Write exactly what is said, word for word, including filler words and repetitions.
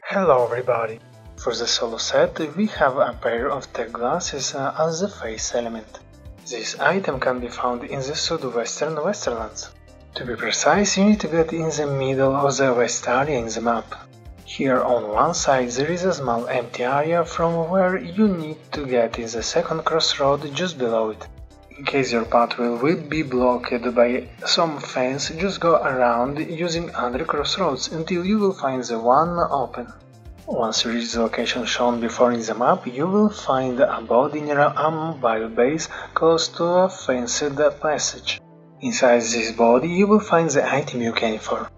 Hello everybody! For the solo set we have a pair of tech glasses uh, as the face element. This item can be found in the southwestern Westerlands. To be precise, you need to get in the middle of the west area in the map. Here on one side there is a small empty area from where you need to get in the second crossroad just below it. In case your path will be blocked by some fence, just go around using other crossroads until you will find the one open. Once you reach the location shown before in the map, you will find a body near a mobile base close to a fenced passage. Inside this body you will find the item you came for.